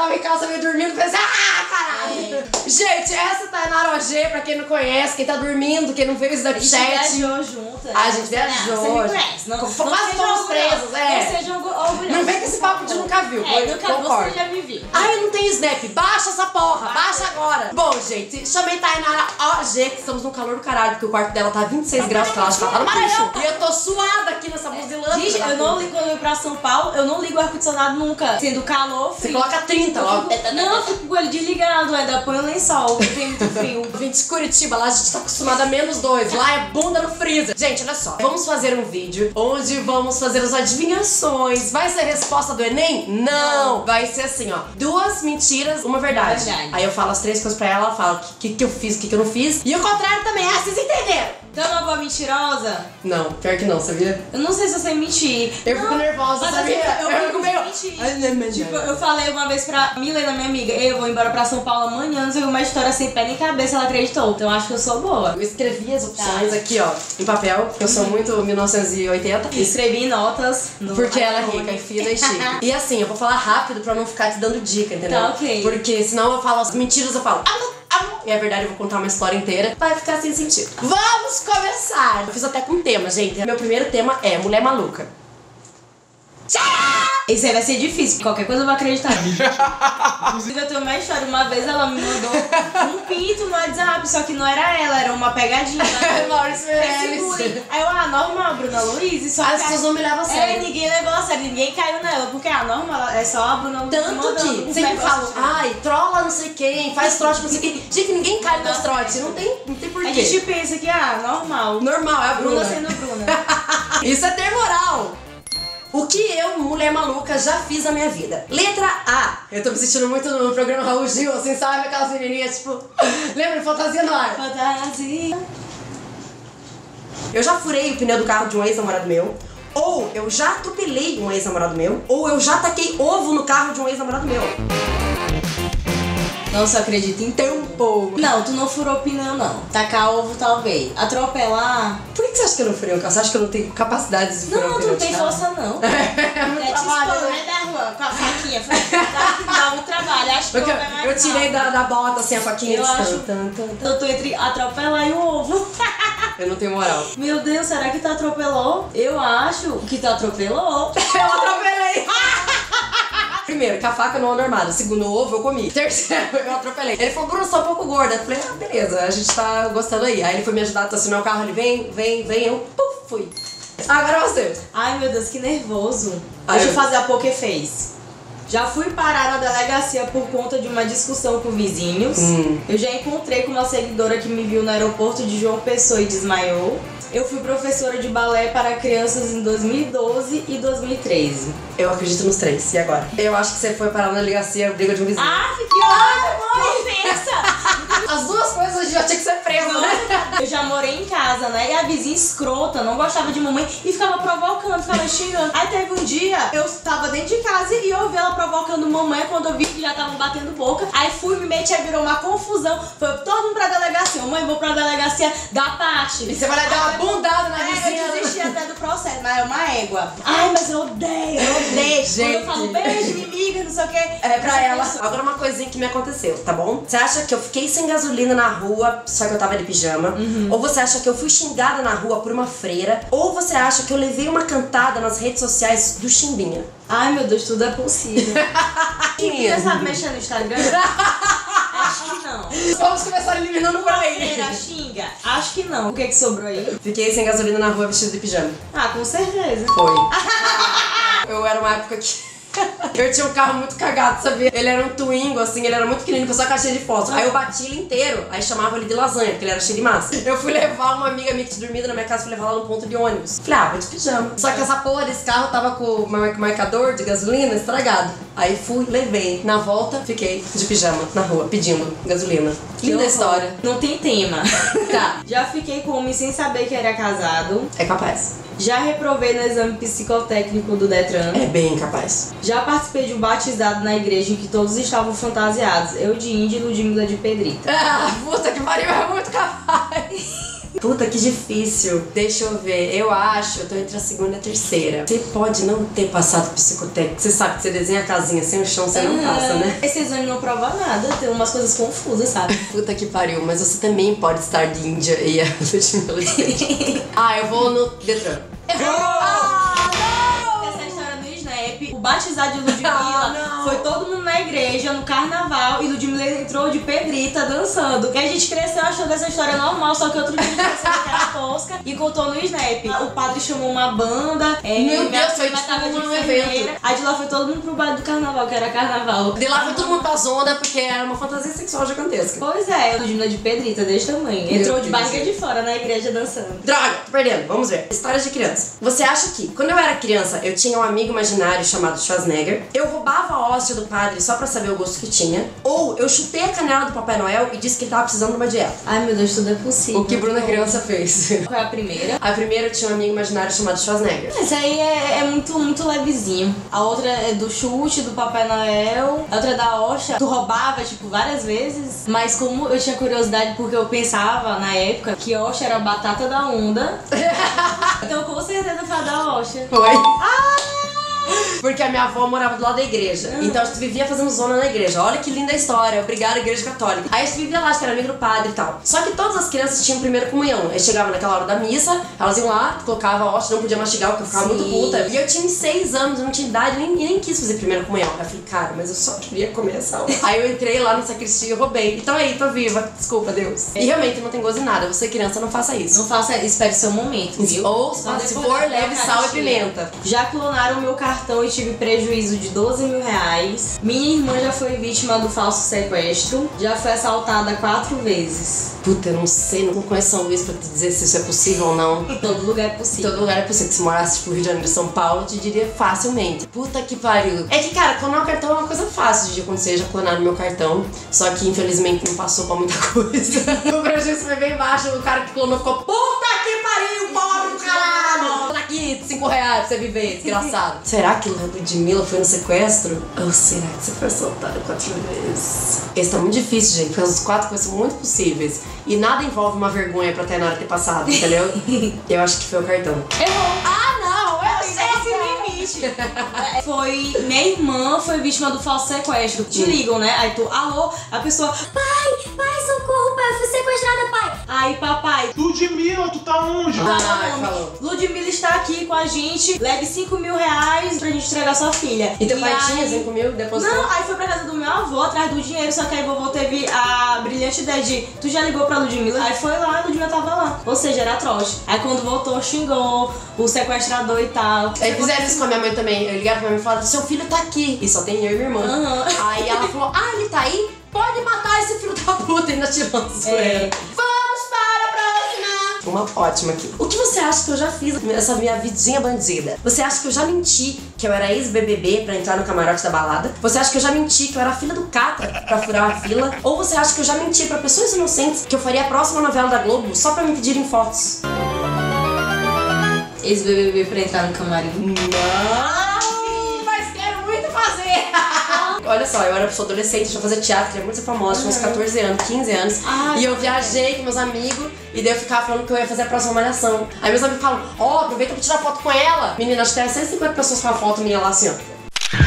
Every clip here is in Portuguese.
tava em casa meio dormindo e pensei, caralho! Gente, essa Tainara OG, pra quem não conhece, quem tá dormindo, quem não veio o Snapchat. A gente viajou juntas. A gente viajou. Você me conhece. Não, quase fomos presos, Não seja orgulhosa. Não vem com esse papo de nunca viu. Nunca você já me viu. Ai, eu não tenho Snap. Baixa essa porra. Baixa agora. Bom, gente, chamei Tainara OG, que estamos no calor do caralho, porque o quarto dela tá 26 graus, porque ela já tá no Maranhão. E eu tô suada aqui nessa buzilância. Gente, eu não ligo quando eu ir pra São Paulo, eu não ligo o ar-condicionado nunca. Sendo calor, frio. Você coloca 30 logo. Não, eu fico com ele desligado, ainda põe o lençol, tem muito frio. Eu vim de Curitiba, lá a gente tá acostumada a -2. Lá é bunda no freezer. Gente, olha só. Vamos fazer um vídeo onde vamos fazer as adivinhações. Vai ser a resposta do Enem? Não. Vai ser assim, ó. 2 mentiras, uma verdade. Aí eu falo as 3 coisas pra ela fala o que eu fiz, o que eu não fiz. E o contrário também. Ah, vocês entenderam? Então eu não vou mentirosa? Não, pior que não, sabia? Eu não sei se eu sei mentir. Eu fico nervosa, sabia? Eu fico meio... mentir. Tipo, eu falei uma vez pra Milena, minha amiga, eu vou embora pra São Paulo amanhã, não sei uma história sem pé nem cabeça, ela acreditou. Então acho que eu sou boa. Eu escrevi as opções aqui, ó, em papel, eu sou muito 1980. Escrevi em notas. Porque ela é rica e fina e chique. E assim, eu vou falar rápido pra não ficar te dando dica, entendeu? Tá, ok. Porque senão eu falo as mentiras, eu falo... E a verdade eu vou contar uma história inteira. Vai ficar sem sentido. Vamos começar! Eu fiz até com tema, gente. Meu primeiro tema é Mulher Maluca. Esse aí vai ser difícil, qualquer coisa eu vou acreditar. Inclusive eu tenho uma história, uma vez ela me mandou um pinto no WhatsApp, só que não era ela, era uma pegadinha. Maurício Meirelles. Aí eu, normal, Bruna Luiz, só as pessoas não me levam a sério. Ninguém levou a sério, ninguém caiu nela, porque normal, é só a Bruna Luiz. Tanto que sempre falam, trola não sei quem, faz trote não sei quem. Gente, ninguém cai nos trotes, não tem porquê. A gente pensa que, normal. Normal, é a Bruna. Bruna sendo Bruna. Isso é ter moral. O que eu, mulher maluca, já fiz na minha vida? Letra A. Eu tô me sentindo muito no programa Raul Gil, assim, sabe? Aquelas menininhas, tipo... Lembra de Fantasia no Ar? Fantasia. Eu já furei o pneu do carro de um ex-namorado meu. Ou eu já atropelei um ex-namorado meu. Ou eu já taquei ovo no carro de um ex-namorado meu. Nossa, eu acredito em tempo. Não, tu não furou pneu, não. Tacar ovo, talvez. Atropelar... Por que você acha que eu não furei um carro? Você acha que eu não tenho capacidade de furar um pneu? Não, tu não tem força, não. É muito trabalho, né? Da rua, com a faquinha. Dá muito trabalho. Acho que eu tirei da bota, assim, a faquinha. Eu acho... Eu tô entre atropelar e o ovo. Eu não tenho moral. Meu Deus, será que tu atropelou? Eu acho que tu atropelou. Eu atropelei. Primeiro, que a faca não anda armada. Segundo, o ovo eu comi. Terceiro, eu atropelei. Ele falou, Bruno, sou um pouco gorda. Eu falei, beleza, a gente tá gostando aí. Aí ele foi me ajudar a estacionar o carro, ele vem, eu, puf, fui. Agora você. Ai, meu Deus, que nervoso. Deixa eu fazer a Pokéface. Já fui parar na delegacia por conta de uma discussão com vizinhos. Eu já encontrei com uma seguidora que me viu no aeroporto de João Pessoa e desmaiou. Eu fui professora de balé para crianças em 2012 e 2013. Eu acredito nos 3. E agora? Eu acho que você foi parar na delegacia, briga de um vizinho. Que ótimo! Pensa! As duas coisas a gente já tinha que ser preso, né? Eu já morei em casa, né? E a vizinha escrota não gostava de mamãe e ficava provocando, ficava xingando. Aí teve um dia, eu tava dentro de casa e eu vi ela provocando mamãe quando eu vi que já estavam batendo boca. Aí fui, me meti, virou uma confusão. Foi todo mundo pra delegacia. Mãe, vou pra delegacia da parte. E você vai lá dar uma bundada na vizinha. Eu desisti até do processo, mas é uma égua. Ai, mas eu odeio. Gente. Quando eu falo beijo, me liga, não sei o quê. É pra ela. Agora uma coisinha que me aconteceu, tá bom? Você acha que eu fiquei sem gasolina na rua, só que eu tava de pijama? Ou você acha que eu fui xingada na rua por uma freira? Ou você acha que eu levei uma cantada nas redes sociais do Chimbinha? Ai, meu Deus, tudo é possível. Chimbinha sabe mexer no Instagram? Acho que não. Vamos começar eliminando por aí. Freira xinga? Acho que não. O que sobrou aí? Fiquei sem gasolina na rua vestido de pijama. Com certeza. Foi. Eu era uma época que... Eu tinha um carro muito cagado, sabia? Ele era um Twingo, assim, ele era muito pequenininho, com só caixinha de fósforo. Aí eu bati ele inteiro, aí chamava ele de lasanha, porque ele era cheio de massa. Eu fui levar uma amiga minha que tinha dormido na minha casa, fui levar ela no ponto de ônibus. Falei, vou de pijama. Só que essa porra desse carro tava com o marcador de gasolina estragado. Aí fui, levei. Na volta, fiquei de pijama na rua, pedindo gasolina. Linda história. Não tem tema. Tá. Já fiquei com homem sem saber que era casado. É capaz. Já reprovei no exame psicotécnico do Detran. É bem capaz. Já participei de um batizado na igreja em que todos estavam fantasiados. Eu de índio e Ludmilla de Pedrita. Puta que pariu, é muito capaz. Puta, que difícil. Deixa eu ver. Eu acho, eu tô entre a segunda e a terceira. Você pode não ter passado psicotécnico. Você sabe que você desenha a casinha sem o chão, você não passa, né? Esse exame não prova nada, tem umas coisas confusas, sabe? Puta que pariu, mas você também pode estar de Índia e a Ludmilla de frente. Eu vou no Detran. O batizado de Ludmilla foi todo mundo na igreja, no carnaval, e Ludmilla entrou de Pedrita dançando. E a gente cresceu achando essa história normal, só que outro dia a gente percebeu que era tosca e contou no Snap. O padre chamou uma banda, meu Deus, foi tipo um evento. Aí de lá foi todo mundo pro baile do carnaval, que era carnaval. De lá foi todo mundo pra zona, porque era uma fantasia sexual gigantesca. Pois é, Ludmilla de Pedrita, desse tamanho. Entrou de barriga de fora na igreja dançando. Droga, tô perdendo. Vamos ver. Histórias de criança. Você acha que, quando eu era criança, eu tinha um amigo imaginário chamado Schwarzenegger, eu roubava a hóstia do padre só pra saber o gosto que tinha, ou eu chutei a canela do Papai Noel e disse que ele tava precisando de uma dieta? Ai, meu Deus, tudo é possível. O que Bruna criança fez? Qual é a primeira? A primeira eu tinha um amigo imaginário chamado Schwarzenegger. Essa aí é muito levezinho. A outra é do chute, do Papai Noel. A outra é da hóstia. Tu roubava, tipo, várias vezes. Mas como eu tinha curiosidade, porque eu pensava, na época, que hóstia era a batata da onda. Então, com certeza foi a da hóstia. Foi. Porque a minha avó morava do lado da igreja. Então a gente vivia fazendo zona na igreja. Olha que linda a história. Obrigada, Igreja Católica. Aí a gente vivia lá, acho que era amigo do padre e tal. Só que todas as crianças tinham primeira comunhão. Aí chegava naquela hora da missa, elas iam lá, colocavam a hóstia, não podia mastigar, porque eu ficava muito puta. E eu tinha 6 anos, eu não tinha idade, nem quis fazer primeira comunhão. Aí eu falei, cara, mas eu só queria comer essa hóstia. Aí eu entrei lá no sacristia e roubei. Então aí, tô viva. Desculpa, Deus. E realmente não tem gosto em nada. Você, criança, não faça isso. Não faça, espere seu momento, viu? Ou, se for, leve sal e pimenta. Já clonaram meu cartão e tive prejuízo de 12 mil reais. Minha irmã já foi vítima do falso sequestro. Já foi assaltada 4 vezes. Puta, eu não sei, não conheço São Luís pra te dizer se isso é possível ou não. Todo lugar é possível. Todo lugar é possível. Se morasse tipo Rio de Janeiro, São Paulo, eu te diria facilmente. Puta que pariu. É que, cara, clonar o cartão é uma coisa fácil de acontecer. Já clonaram meu cartão. Só que, infelizmente, não passou pra muita coisa. O prejuízo foi bem baixo. O cara que clonou ficou, puta que pariu, pobre do caralho. Tá aqui, 5 reais pra você viver, desgraçado. Será que Ludmilla foi no sequestro? Ou será que você foi assaltada 4 vezes? Esse tá muito difícil, gente, porque as 4 coisas são muito possíveis. E nada envolve uma vergonha pra Tainara ter passado, entendeu? Eu acho que foi o cartão. Errou! Eu sei esse limite. Foi. Minha irmã foi vítima do falso sequestro. Te ligam, né? Aí tu, alô, a pessoa, pai, socorro, pai, eu fui sequestrada, pai. Aí, papai, Ludmilla, tu tá onde? Falou. Ludmilla está aqui com a gente, leve 5 mil reais pra gente entregar sua filha. E teu pai tinha 5 mil, depositou? Não, aí foi pra casa do meu avô atrás do dinheiro, só que aí vovô teve a brilhante ideia de, tu já ligou pra Ludmilla? Aí foi lá, a Ludmilla tava lá. Ou seja, era trote. Aí quando voltou, xingou o sequestrador e tal. Aí fizeram isso com a minha mãe também. Eu ligaram pra minha mãe e falaram, seu filho tá aqui. E só tem eu e minha irmã. Aí ela falou, ele tá aí? Pode matar esse filho da puta, ainda tirando zoeira. Vamos para a próxima! Uma ótima aqui. O que você acha que eu já fiz nessa minha vidinha bandida? Você acha que eu já menti que eu era ex-BBB pra entrar no camarote da balada? Você acha que eu já menti que eu era filha do Catra pra furar a fila? Ou você acha que eu já menti pra pessoas inocentes que eu faria a próxima novela da Globo só pra me pedirem fotos? Ex-BBB pra entrar no camarim. Não, mas quero muito fazer. Olha só, eu era pessoa adolescente, deixa eu fazer teatro, queria muito ser famosa, tinha uns 14 anos, 15 anos. E eu viajei com meus amigos e daí eu ficava falando que eu ia fazer a próxima malhação. Aí meus amigos falam, aproveita pra tirar foto com ela. Menina, acho que tem 150 pessoas com a foto minha lá assim, ó.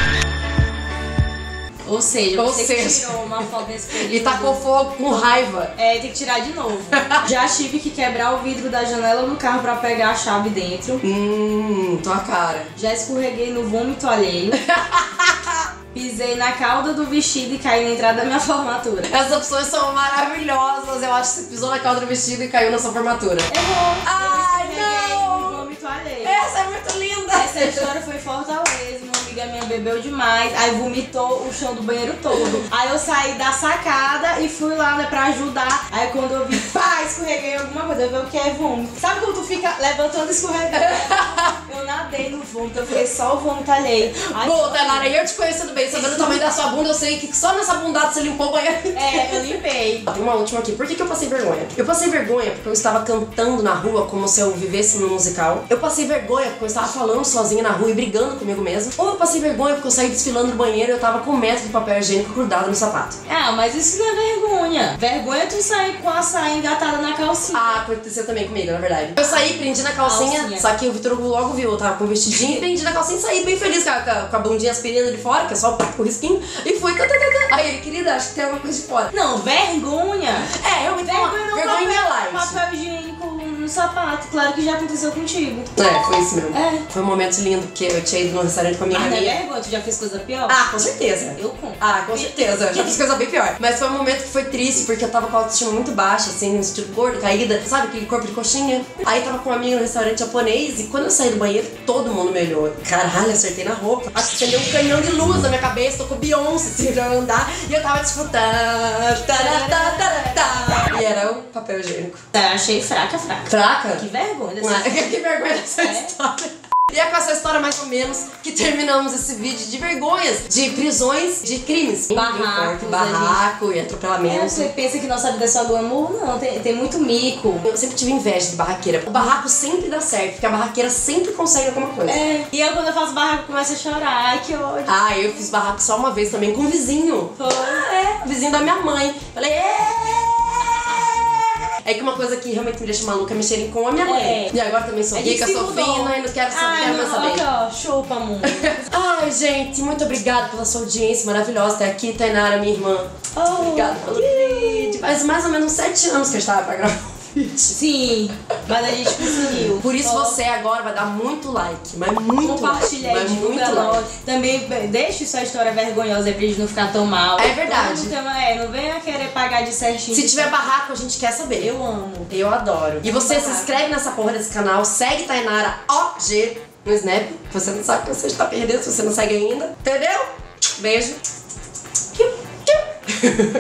Ou seja, você tirou uma foto desse período. E tacou fogo com raiva. Tem que tirar de novo. Já tive que quebrar o vidro da janela do carro pra pegar a chave dentro. Tua cara. Já escorreguei no vômito alheio. Pisei na cauda do vestido e caí na entrada da minha formatura. Essas opções são maravilhosas. Eu acho que você pisou na cauda do vestido e caiu na sua formatura. Errou! Ai, não! No vômito alheio. Essa é muito linda! Essa história foi em Fortaleza. Uma amiga minha bebeu demais, aí vomitou o chão do banheiro todo. Aí eu saí da sacada e fui lá, né, pra ajudar. Aí quando eu vi, escorreguei alguma coisa, eu vi o que é vômito. Sabe quando tu fica levantando e escorregando? Eu nadei no vômito, eu fiquei só o vômito alheio. Boa, Tainara, eu te conheço tudo bem, sabendo o tamanho da sua bunda, eu sei que só nessa bundada você limpou o banheiro. Eu limpei. Tem uma última aqui. Por que eu passei vergonha? Eu passei vergonha porque eu estava cantando na rua como se eu vivesse num musical. Eu passei vergonha porque eu estava falando sozinha na rua e brigando comigo mesma. Ou eu passei vergonha vergonha porque eu saí desfilando no banheiro e eu tava com 1 metro de papel higiênico grudado no sapato. Ah, mas isso não é vergonha. Vergonha é tu sair com a saia engatada na calcinha. Ah, aconteceu também comigo, na verdade. Eu saí, prendi na calcinha. Só que o Vitor Hugo logo viu, eu tava com um vestidinho, prendi na calcinha e saí bem feliz com a bundinha aspirina de fora, que é só o risquinho, e fui. Aí ele, querida, acho que tem alguma coisa de fora. Não, vergonha. É, eu me vergonha light. Papel higiênico no sapato. Claro que já aconteceu contigo. É, foi isso mesmo. É. Foi um momento lindo, porque eu tinha ido no restaurante com a minha Não é amiga. vergonha? Tu já fez coisa pior? Ah, com certeza. Eu conto. Ah, com certeza. Já fiz coisa bem pior. Mas foi um momento que foi triste, porque eu tava com a autoestima muito baixa, assim, no sentido gordo, caída. Sabe, aquele corpo de coxinha? Aí tava com uma amiga no restaurante japonês, e quando eu saí do banheiro, todo mundo me olhou. Caralho, acertei na roupa. Acendeu um canhão de luz na minha cabeça, tocou Beyoncé, assim, pra eu andar. E eu tava desfrutando. E era o papel higiênico. Tá, achei fraca. Fraca? Que vergonha dessa Que vergonha dessa história. E é com essa história, mais ou menos, que terminamos esse vídeo de vergonhas, de prisões, de crimes. Barraco e atropelamento. Você pensa que nossa vida é só glamour? Não, tem muito mico. Eu sempre tive inveja de barraqueira. O barraco sempre dá certo, porque a barraqueira sempre consegue alguma coisa. É, e eu quando eu faço barraco começo a chorar. Ai, que ódio. Ah, eu fiz barraco só uma vez também com um vizinho. Foi. O vizinho da minha mãe. Falei, É que uma coisa que realmente me deixa maluca é mexerem com a minha mãe. É. E agora também sou rica, sou fina e não quero mais saber. Aqui, ó, chupa, amor. Ai, gente, muito obrigada pela sua audiência maravilhosa até aqui, Tainara, minha irmã. Obrigada pelo vídeo. Faz mais ou menos 7 anos que eu estava pra gravar o vídeo. Sim, mas a gente conseguiu. Por isso você agora vai dar muito like, mas muito compartilha like. aí, divulga nós. Também deixe sua história vergonhosa pra gente não ficar tão mal. É verdade. Não venha querer pagar de certinho. Se tiver barraco, a gente quer saber. Eu amo. Eu adoro. E você se inscreve nessa porra desse canal, segue Tainara OG no Snap. Você não sabe que você está perdendo se você não segue ainda. Entendeu? Beijo.